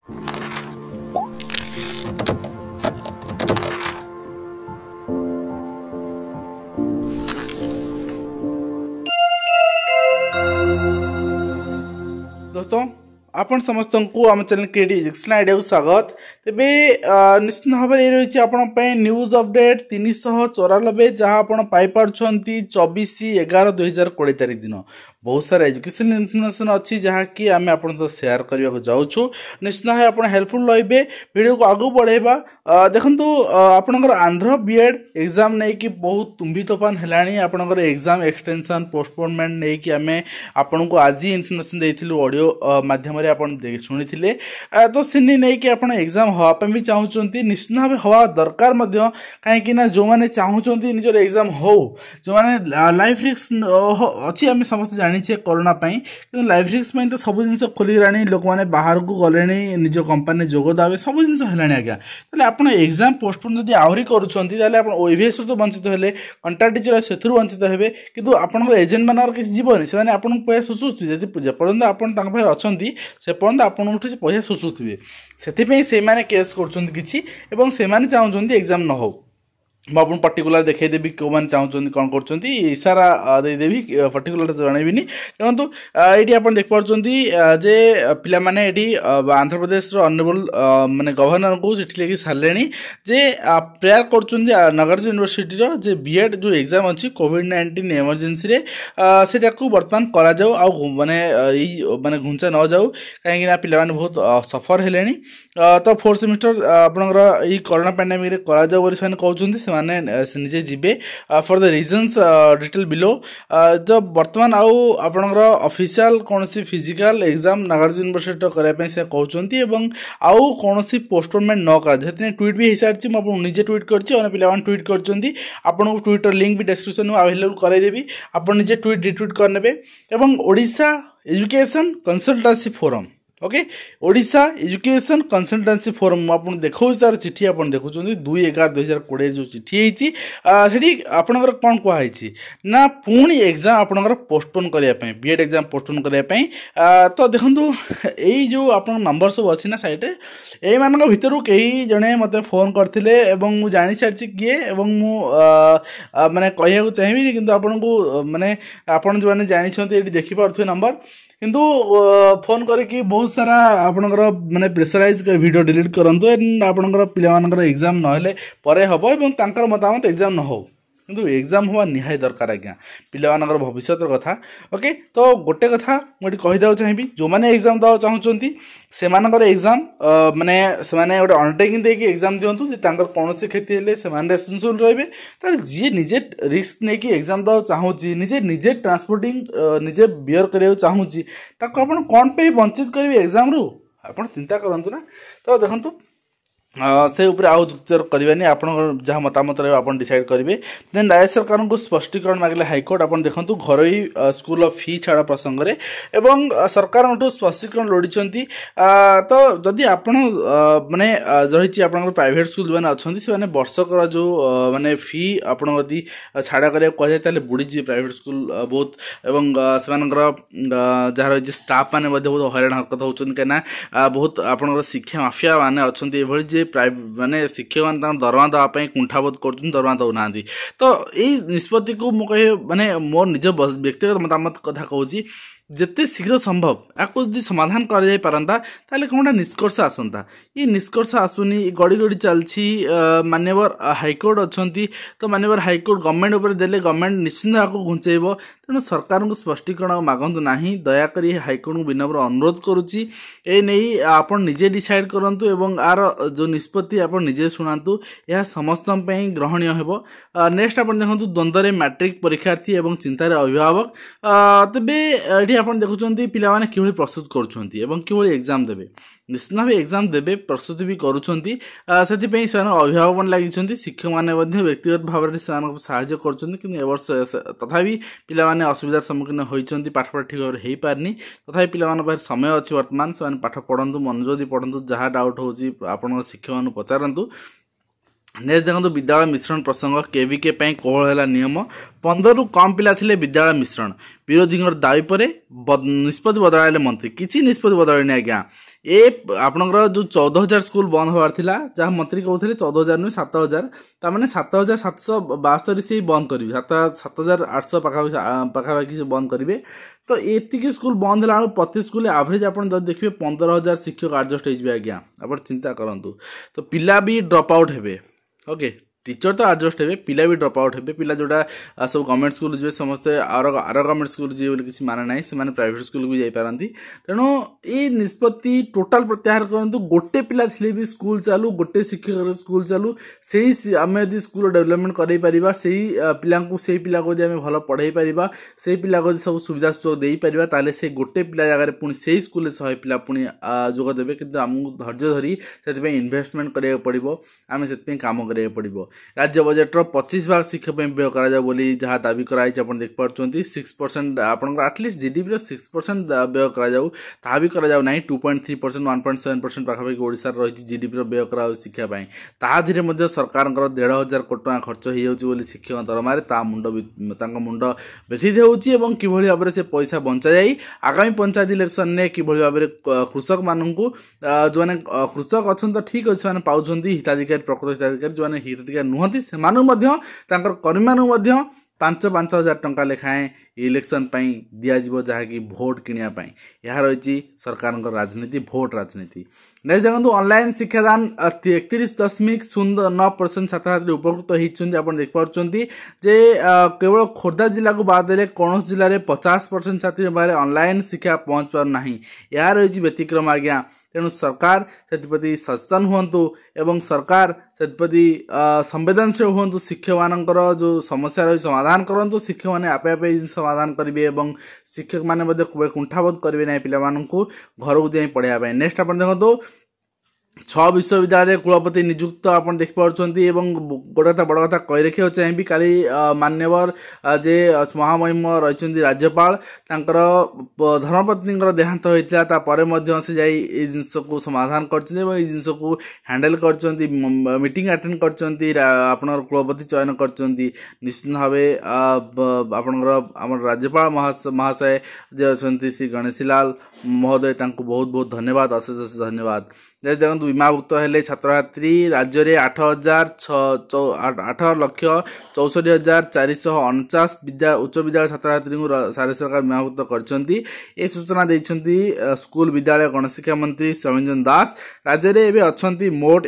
दोस्तों आपण समस्त को आम चैनल क्रिएटिव एजुकेशन आइडिया को स्वागत। तेबे निश्चित भाव में रही आपण न्यूज अपडेट 394 जहाँ आप पाइपुं 24/11/2020 तारीख दिन बहुत सारा एजुकेशन इनफॉरमेशन अच्छी जहाँकि आम आप शेयर करने जाऊँ। निश्चित भाव आप हेल्पफुल रे वीडियो को आगू बढ़ेबा। देखो आपणकर आंध्र बीएड एग्जाम नहीं कि बहुत तुम्बी तोफान है आपणकर एग्जाम एक्सटेंशन पोस्टपोनमेंट नहीं कि आम आपन को आज इनफॉरमेशन देथिलु ऑडियो माध्यम रे आपन शुणी तो सिनी नहीं कि आप एग्जाम हाँपे भी चाहूँगी निश्चित भाव हवा दरकार कहीं जो मैंने चाहूँगी निजर एग्जाम हो जो मैंने लाइफ रिस्क अच्छी आम समस्त जाने कोरोना कि लाइफ रिस्क तो सब जिन खोलगलानी लोक मैंने बाहर को गले निज कंपानी जोगदावे सब जिन है आज्ञा तेल आप एग्जाम पोस्टपोन जब आहरी करें ओएवीएस तो वंचित हेले कंट्राक्ट टीचर से वंचित हे कि आप एजेंट मान किसी जीवन से आपको पैसा सुचुवे जपर्यंत आप अच्छा से पर्यंत आपको पैसा सुचुवे से केस कर चाहूँगी एग्जाम न हो मुझे पर्टिकुलर देखदेवी कौ मैंने चाहूँगी कौन कर इशारा देदेवी पर्टिकुलर जनइबी देखो ये आप देखिए जे पिला माने आंध्र प्रदेश अनरेबल माने गवर्नर को चिठी लिखि सारे जे प्रेयर कर नागार्जुन यूनिवर्सिटी जे बीएड जो एग्जाम अच्छी कोविड-19 इमरजेंसी से बर्तमान करा माने माने घुंचा न जाऊ कहीं पिला माने बहुत सफर हेले तो 4th सेमिस्टर आपनकर कोरोना पैंडेमिक रे करा जाऊ कहते माने निजे जीवे for the reasons detail below जो बर्तमान आपनकर ऑफिशियल कौन फिजिकल एग्जाम नागार्जुन यूनिवर्सिटी करने से कहते आउ कौन पोस्टपोनमेंट न कर ट्वीट भी हो सारी मुझे निजे ट्वीट कर ट्वीट कर आपको ट्विटर लिंक भी डिस्क्रिप्शन में अवेलेबल करदेवी आप निजे ट्वीट रिट्वीट करने Odisha education consultancy forum okay Odisha education consultancy forum आप देखो तार चिठी आप देखुं 2/11/2020 जो चिठी होती आपणकर कौन कहुई ना पुणी एग्जाम आपणकर पोस्टपोन करने बीएड एग्जाम पोस्टपोन करने तो देखो यही जो आप नंबर सब अच्छी ना साइट मान भर कई जड़े मत फोन करते मुझे जानी सारी किए माने कह चाहिए कि आपन को माने आपन जो मैंने जानते देखिपे नंबर किंतु फोन करके बहुत सारा आपनकर माने प्रेशराइज कर वीडियो डिलीट करंतु आपनकर पिलामानकर एग्जाम नहले परे हबो एवं तांकर मतामत एग्जाम न हो किंतु एग्जाम हुआ निहाय दरकार आज्ञा पिलामानकर भविष्यत कथा ओके। तो गोटे कथा मुझे कहीदेव चाहिए जो मैंने एग्जाम देवा चाहूँगी से एग्जाम माने से गोटे अंडरटेकिंग देकी एग्जाम दिंतु कौन क्षति हेले से रेस्पॉन्सिबल रे जी निजे रिस्क नहीं कि एग्जाम देवा चाहूँगी निजे ट्रांसपोर्टिंग निजे बियर करने चाहूँगी कौन पे वंचित करेंगे एग्जाम रू आप चिंता करूँ ना। तो देखो से ऊपर आउ जुक्तितर्क करवानी आप जहाँ मतामत रहा आप डिसाइड करेंगे। देन राज्य सरकार को स्पष्टीकरण मांगे हाइकोर्ट आप देखो घर स्कूल फी छाड़ प्रसंग में एवं सरकार स्पष्टीकरण लोड़ी तो जदि आप माने रही आप प्राइवेट स्कूल मैंने अच्छा से वर्षकर जो माने फी आपड़ी छाड़ा करा कहुए बुड़ी प्राइवेट स्कूल बहुत एवं से जहाँ रही स्टाफ मैंने बहुत हईराण हरकत होती कहीं बहुत आप शिक्षा माफिया मैंने अच्छा माने शिक्षक मैंने दरमा देवाई कुंठाबोध कर दरमा दौना तो यही निष्पत्ति को मुझे माने मोर निज व्यक्तिगत मतामत कथा कहूँ जिते शीघ्र संभव आपको जब समाधान कर कौन निष्कर्ष आसंता ये निष्कर्ष आसुनी गड़ी गड़ी चलती मान्यवर हाइकोर्ट अच्छा तो मान्यवर हाइकोर्ट गवर्नमेंट उपर देले गवर्नमेंट निश्चिंत आपको घुंचेब तेणु सरकार को स्पष्टीकरण मागंतु नहीं दयाकोरी हाइकोर्ट को विनम्र अनुरोध करुच्ची ए नहीं आप निजे डिसाइड करूँ एवं आर जो निष्पत्ति आप निजे शुणातु यह समस्त ग्रहणीय हेब। नेक्स्ट आप देखो द्वंद्व मैट्रिक परीक्षार्थी एवं चिंतार अभिभावक तेबे ये आप देखुं पिला कि प्रस्तुत कर एग्जाम देवे निश्चित भाव एग्जाम देवे प्रस्तुति भी करुँच से अभिभावक लगी शिक्षक मैंने व्यक्तिगत भाव में साहाय्य कर तथापि पिला असुविधार सम्मुखीन होती पाठपढ़ा ठीक भाव हो पारनी तथा पिला समय अच्छी बर्तमान से पाठ पढ़ु मनोज पढ़ु जहाँ डाउट हो शिक्षक मैं पचारतु। नेक्स्ट देखो विद्यालय मिश्रण प्रसंग केवीके कोहल है नियम 15 रु कम पिला थिले विद्यालय मिश्रण विरोधी दावी पर निष्पत्ति बदलाइले मंत्री किसी निष्पत्ति बदलनी आज्ञा ए आपणकर जो 14,000 स्कूल बंद होवार थिला जहाँ मंत्री कहते 14,000 नुह 7,000 तार 7,772 से बंद करेंगे 7,800 पाखापाखि से बंद करेंगे। तो एतिकी स्कूल बंद है प्रति स्कूल एवरेज आप देखिए 15,000 शिक्षक एडजस्ट हो आज्ञा आप चिंता करूँ। तो पिला भी ड्रप आउट हे ओके टीचर तो एडजस्ट हे पिला भी ड्रप आउट हे पिला जोटा सब गवर्नमेंट स्कूल जी समस्ते आर गवर्नमेंट स्कूल जी किसी माना ना से प्राइवेट स्कूल भी जापारती तेणु ये निष्पत्ति टोटाल प्रत्याहार करूँ गोटे पिला थे भी स्कूल चालू गोटे शिक्षक स्कूल चालू से आम यदि स्कूल डेवलपमेंट कर पार से पिला को भल पढ़ाई पार से पिला को सब सुविधा सुजोग दे पार ताले से गोटे पिला जगह पुणी से स्कूल 100 पिला पुणी जोगदेवे कि आमको धैर्य धरी से इन्वेस्टमेंट करा पड़ो आम से काम करा पड़ो। राज्य बजेट्र 25% शिक्षा व्यय कर जहाँ दाबी कराई देख पार्टी 6% आपंकर आटलिस्ट जीडीपी 6% व्यय करा भी करा ना 2.3% 1.7% पाखापाखि ओडिशा रही जीडीपी व्यय करा शिक्षा ताधीरे सरकार 1,500 कोटी टका खर्च हो शिक्षक दरमार मुंड व्यथित होती कि भाव में से पैसा बंचा जाए आगामी पंचायत इलेक्शन में कि भाव में कृषक मानू जो मैंने कृषक अच्छा तो ठीक अच्छे से पाँच हिताधिकारी प्रकृत हिताधिकारी जो मैंने हिताधिकारी नुहति से कर्मी मानू 5,000 टंका लेखाएं इलेक्शन दिज्व जहाँकि भोट किणा यह रही सरकार राजनीति भोट राजनीति। नेक्स्ट देखो ऑनलाइन शिक्षादान 31.09% छात्र छात्री उपकृत होती आप देखिए जे केवल खोर्धा जिला को बाद देले कौन जिले में 50% छात्री बारे ऑनलाइन शिक्षा पहुँच पारना यह रही व्यतिक्रम आज्ञा तेणु सरकार से सचेतन हुंतु एवं सरकार से संवेदनशील हुंतु शिक्षक मानकर जो समस्या रही समाधान करूँ शिक्षक मैंने आपे आपे समाधान करेंगे और शिक्षक मैंने कुंठाबोध करेंगे ना पिला घर को जाए पढ़ाई। नेक्स्ट आप देखो 6 विश्वविद्यालय कुलपति नियुक्त आप देखिए गोटे कथा बड़ कथा कही रखा चाहिए काली मान्यवर जे महामहिम रही राज्यपाल धर्मपत्नी देहांत होता से जिनस को समाधान कर जिनस को हैंडल कर मीटिंग अटेंड कर कुलपति चयन कर निश्चित भाव आप राज्यपाल महाशय जे अच्छा श्री गणेशीलाल महोदय बहुत बहुत धन्यवाद अशेष धन्यवाद। देखो बीमाभुक्त हेले छात्र छात्री राज्य में 8,64,449 उच्च विद्यालय छात्र छात्री सारे सरकार बीमाभुक्त कर सूचना देते स्कूल विद्यालय गणशिक्षा मंत्री सौम्यरंजन दास। राज्य में एवं अच्छा मोट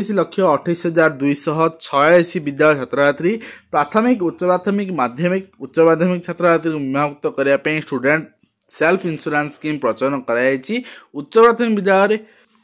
21,28,246 विद्यालय छात्र छात्री प्राथमिक उच्च प्राथमिक माध्यमिक उच्च माध्यमिक छात्र छात्री बीमाभुक्त करने स्टूडेंट सेल्फ इंश्योरेंस स्कीम प्रचलन कराई। उच्च प्राथमिक विद्यालय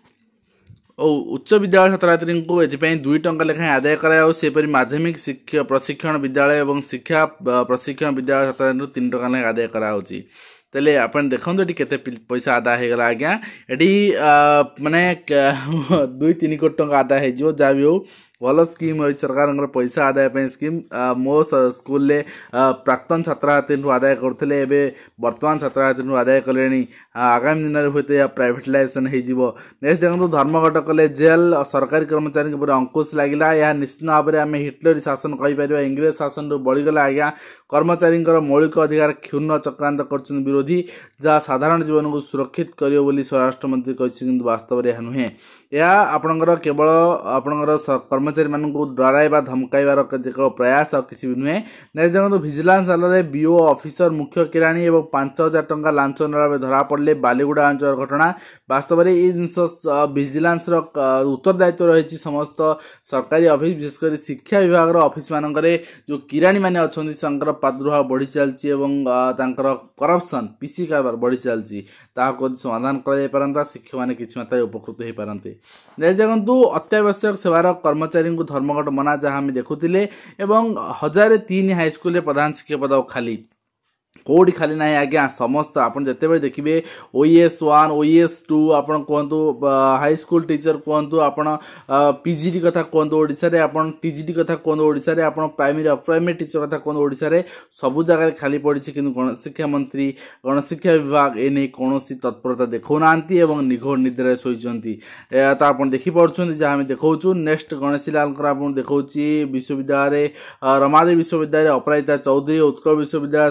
उच्च विद्यालय छात्र छात्री को एथपाई 2 टंका लेखाएं आदाय कराया सेपरी माध्यमिक शिक्षा प्रशिक्षण विद्यालय और शिक्षा प्रशिक्षण विद्यालय छात्र छात्री 3 टंका लेखाएं आदाय कराऊँ। तेले आपन देखो ये केते पैसा आदाय होगा आज्ञा ये माने 2-3 कोटी टंका आदाय हो जहाँ भी हो भल स्कीम रही सरकार पैसा आदाय स्कीम मो स्कूल ले प्राक्तन छात्र छात्री आदाय करते वर्तमान छात्र छात्री आदाय कले आगामी दिन में हूँ या प्राइवेटाइजेशन हो। नेक्स्ट देखो धर्मघट कले जेल सरकारी कर्मचारी पर अंकुश लगिला यह निश्चित भाव में आम हिटलरी शासन कहीपर इंग्रेज शासन बढ़ीगला आज्ञा कर्मचारी मौलिक अधिकार क्षुण्ण चक्रांत कर विरोधी जहाँ साधारण जीवन को सुरक्षित कर स्वराष्ट्र मंत्री कही वास्तव में यह नुहे यह आपणकर केवल आपणकर कर्मचारी मानू डराइबा धमकाइबार एक प्रयास और किसी भी नुहे। नेक्स्ट देखो विजिलेंस जाल बीओ ऑफिसर मुख्य किराणी और 5,000 टंका लांच नेला धरा पड़े बालीगुड़ा अंचल घटना वास्तव में ये जिनस विजिलेंस उत्तरदायित्व रही समस्त सरकारी ऑफिस विशेषकर शिक्षा विभाग ऑफिस मानक जो किराणी मैंने अच्छा प्रादुर्भाव बढ़ी चलती करप्शन पीसी कारबार बढ़ी चलती समाधान कर शिक्षक मैंने किसी मात्रा उपकृत हो पारते। देखो अत्यावश्यक सेवार कर्मचारी को धर्मघट मना जहाँ आम देखुले 1,003 हाईस्कूल प्रधान शिक्षक पद खाली कौटी खाली ना आज्ञा समस्त आप जिते देखिए OES 1 OES 2 आप कहतु हाई स्कूल टीचर कहतु आप पीजीटी कथा कहतु ओडिशा रे आप टीजीटी कथा कहतु ओडिशा रे आप प्राइमरी अप्राइमरी टीचर कथा कहतु ओडिशा रे सबु जगह खाली पड़ी किंतु गणशिक्षा मंत्री गणशिक्षा विभाग एने कौन तत्परता देखना निघोड़ निद्रा शोचती तो आप देखिपुं जहाँ आम देखा। नेक्स्ट गणेशीलाल देखा विश्वविद्यालय रमादेवी विश्वविद्यालय अपराजिता चौधरी उत्कल विश्वविद्यालय सविता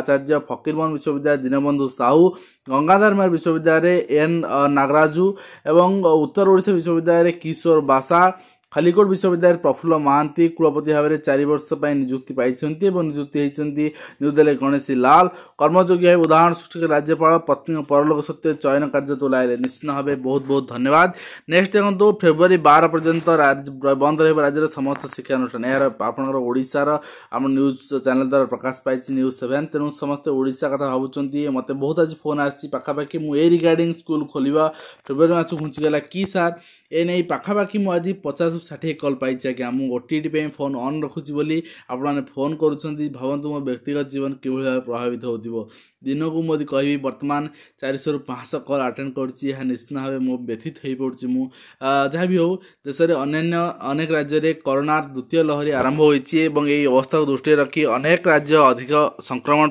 आचार्य, फकीरमोहन विश्वविद्यालय दीनबंधु साहू, गंगाधर मेहर विश्वविद्यालय एन नागराजु एवं उत्तर ओडिशा विश्वविद्यालय किशोर बासा, खलिकोट विश्वविद्यालय प्रफुल्ल महांती कुलपति भाव में 4 वर्ष नियुक्ति पाई नियुक्ति होती न्यू दिल्ली गणेशी लाल। कर्मयोगी भाव उदाहरण सृष्टि राज्यपाल पत्नी परलोक सत्य चयन कार्य तुलाइले निश्चित भाव बहुत बहुत धन्यवाद। नेक्स्ट देखो फेब्रुआरी 12 पर्यंत बंद रही राज्य समस्त शिक्षानुष्ठान यार आपंकर ओडार आम न्यूज चैनल द्वारा प्रकाश पाई न्यूज 7 तेणु समस्त ओडिशा कथा भावुंट मत बहुत आज फोन आसी पाखापाखि मुझे रिगार्डिंग स्कूल खोलिबा फेब्रुआरी मास घुंचीगला कि सार ए नहीं पाखापाखि मुझे 50-60 कॉल पाई आज्ञा मुझे ओटीटी पे फोन ऑन रखुची बोली आपने फोन करुँच भावतु मो व्यक्तिगत जीवन कि भाव प्रभावित हो दिन को मुझे कहि बर्तमान 400 ରୁ 500 कॉल अटेंड करुँची निश्चित भाव मो व्यथित हो पड़ी जहाँ भी हो देश में अन्य अनेक राज्य में कोरोना द्वितीय लहरी आरंभ होती अवस्था को दृष्टि रखी अनेक राज्य अधिक संक्रमण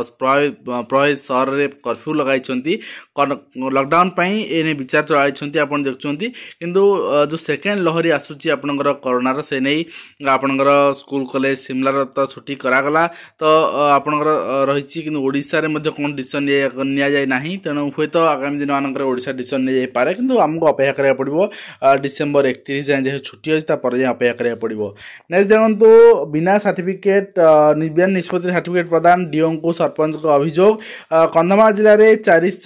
प्रभावित सहर में कर्फ्यू लगाई लॉकडाउन ए विचार चलाई आप देखुं किंतु जो सेकेंड लहरी आसूची आपनकर कोरोनार से नहीं आपनकर स्कूल कॉलेज सिमलार तो छुट्टी करागला तो आपनकर रही कि ओडिशा रे कौन डिसीजन नि जाए ना तेणु हुए तो आगामी दिन मानक ओडिशा डिसीजन नि जाए पारे किंतु आमको अपेक्षा करा पड़ो डिसेंबर 31 जाए जो छुट्टी अच्छी अपेक्षा करा पड़ो। नेक्स्ट देखो बिना सर्टिफिकेट बिना निष्पत्ति सर्टिफिकेट प्रदान डीओ को सरपंच को अभियोग कंधमाल जिले में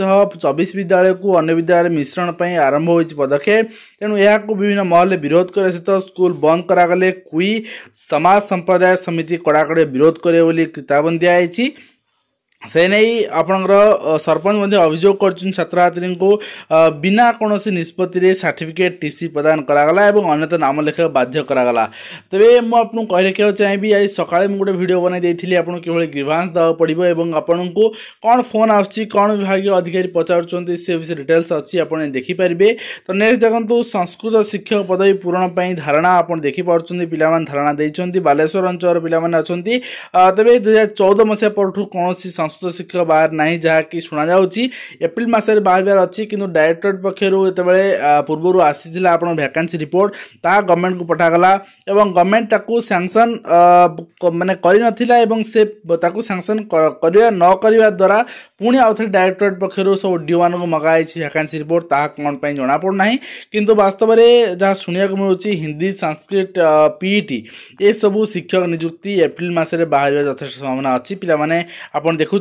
424 विद्यालय को अन्य विद्यालय मिश्रण पर आरंभ हो पदक्षेप तेणु यह विभिन्न महल विरोध करे सहित स्कूल बंद करागले कुई समाज संप्रदाय समिति कड़ाकड़ी विरोध करे बोली चेतावनी दिखाई से नहीं आपणकर सरपंच अभियोग कर छात्र को बिना कौन निष्पत्ति सर्टिफिकेट टीसी प्रदान करागला एवं अन्यथा नाम लेखा बाध्य करागला। तेरे मुझे कही रखा चाहिए आज सकाଳେ ମୁଁ गोटे वीडियो बनाई देती आपको किभଳି ग्रीभांस देवा पड़ो और आपन को कौन फोन आसूँ कौन विभाग अधिकारी पचार से विषय डिटेल्स अच्छी आप देखिपारे। तो नेक्स्ट देखो संस्कृत शिक्षक पदवी पूरण पर धारणा आप देखिपुं पिला धारणा देते बालेश्वर अंचल पिला तेरे 2014 मसीहा पर कौन संस्कृत शिक्षक बाहर ना जहाँकि शुणा जाऊँगी एप्रिल मसरे बाहर अच्छी कि डायरेक्टरेट पक्षर जो पूर्व आसी आप वैकेंसी रिपोर्ट ता गवर्नमेंट को पठागला और गवर्नमेंट ताकू सैंक्शन माने कर से सैंक्शन करवा न करवा द्वारा पुणी आउ थे डायरेक्टरेट पक्षर सब डीओ मान मगाई वैकेंसी रिपोर्ट ता कौन जना पड़ना किंतु वास्तव में जहाँ शुणा मिलूँ हिंदी संस्कृत पीईटी ये सबू शिक्षक नियुक्ति एप्रिल मसरे बाहर यथेष संभावना अच्छी पाने आप देखुं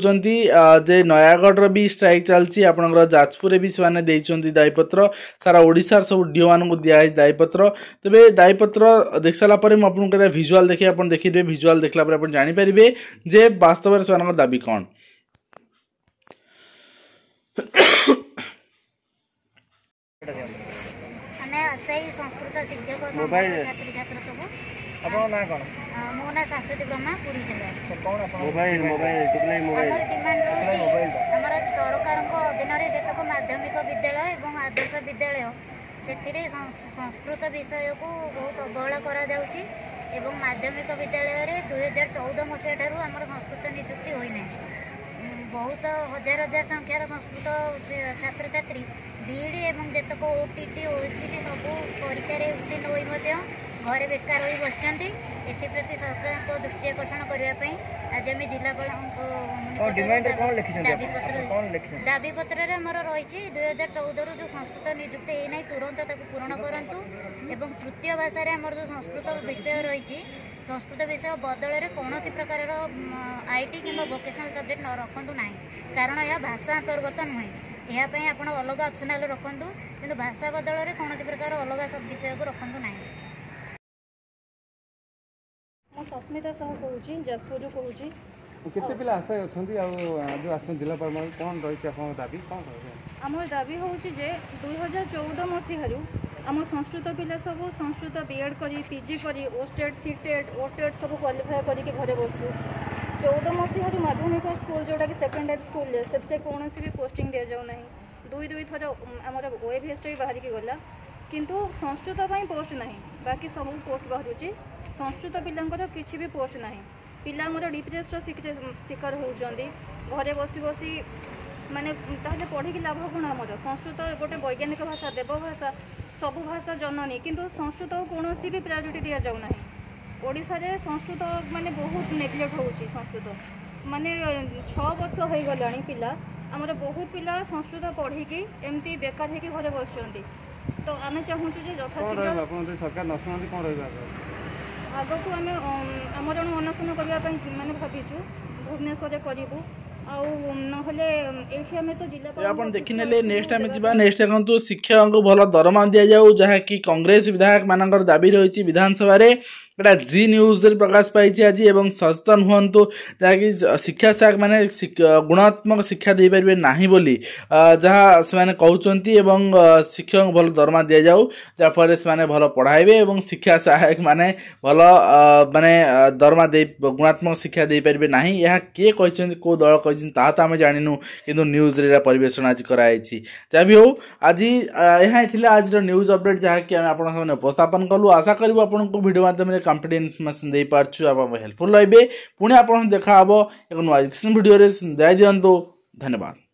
जे नयागढ़ भी स्ट्राइक चलती आपंकर जाजपुर भी से दायीपत्र सारा ओडिशार सब डीओ मान दिखाई दायीपत्र तेरे दायीपत्र देख सारापर मुझे भिजुआल देखिए आप देखिए भिजुआल देखला जानीपारे जे वास्तव में से दाबी कौन। संस्कृत शिक्षक छात्री छात्र सब आपन ना कोन मो ना शाश्वती ब्रह्मा पुरी जिला मोबाइल हमर डिमांड हमर सरकार को अधीन रे जतक माध्यमिक विद्यालय एवं आदर्श विद्यालय से संस्कृत विषय को बहुत अवहेला करा जाउची एवं माध्यमिक विद्यालय रे 2014 मसीहा ठारू हमर संस्कृत नियुक्ति होई नै बहुत हजार हजार संख्यार संस्कृत छात्र छात्री बीईडी एवं जतक ओटीटी ओटीटी सब परीक्षा उत्तीर्ण होई घरे बेकार हो बसती एप्रति सरकार को दृष्टि आकर्षण करने आज आम जिलापाल दाबी पत्र आमर रही 2014 जो संस्कृत नियुक्ति होना तुरंत पूरण करूँ एवं तृतीय भाषा आमर जो संस्कृत विषय रही संस्कृत विषय बदल में कौन प्रकार आईटी कि वोकेशनल सब्जेक्ट न रखु ना कारण यह भाषा अंतर्गत नुहे यापाई आप अलग ऑप्शनल रखु कि भाषा बदल में कौन प्रकार अलग सब विषय को रखु ना। मु सस्मिता साहू कहूँ जाजपुर कहूँ केते पिला आशा अछंती जो आसन जिलापाल कौन रही दाबी कौन आम दाबी हूँ जे 2014 मसीह आम संस्कृत पिला सब संस्कृत बीएड करी पीजी करी ओस्टेट सीटेट ओटेट सब क्वालिफाई करके घरे बसु 14 मसीह माध्यमिक स्कूल जोटा कि सेकेंडरी स्कूल से कौन भी पोस्टिंग दि जाऊ ना दुई थर आमर ओएभीएस भी बाहर की गला किंतु संस्कृत पोस्ट ना बाकी सब पोस्ट बाहर संस्कृत पिलांकर किसी भी पोस्ट ना पिला डिप्रेसर शिकार होती घरे बसी बसी माने ताहले पढ़ी लाभ कौन आमर संस्कृत गोटे वैज्ञानिक भाषा देवभाषा सबू भाषा जननी किंतु संस्कृत कौन भी प्रायोरिटी दि जाऊ ना ओडिशा रे संस्कृत माने बहुत नेग्लेक्ट होउची संस्कृत माने 6 वर्ष हो गलानी पिला आमर बहुत पिला संस्कृत पढ़ी एमती बेकार होकर घरे बसुँच तो आम चाहूँ यथाशीघ्र सरकार न शुणुँच कौन रहा आग को आम आमरण अनशन करने माने भाविचु भुवनेश्वर करूँ आपण देखिने नेक्स्ट आम जा नेक्स्ट देखो शिक्षक को भल दरमा दि जाऊ जहाँकि कांग्रेस विधायक मानकर दाबी रही विधानसभा एटा जी न्यूज प्रकाश पाई आज एवं सचेतन हूँ जहाँकि शिक्षा शाख माने गुणात्मक शिक्षा दे पारे ना बोली जहाँ से कहते शिक्षक भल दरमा दि जाऊ जहाँफल से भल पढ़ाइबे और शिक्षा सहायक माने भल माने दरमा दे गुणात्मक शिक्षा दे पारे ना यह किए कौ दल कही तो आम जानू कि न्यूज परिवेषण आज कराई जहाँ भी हो आज यहाँ आज न्यूज अपडेट जहाँकि आम उपस्थापन कलु आशा करूँ आपको वीडियो माध्यम कंप्लीट इनफर्मेशन दे पार्छु आप हेल्पफुल रहिबे पुणी आपन देखा हबो एक नुआ वीडियो रे दया दियंतु धन्यवाद।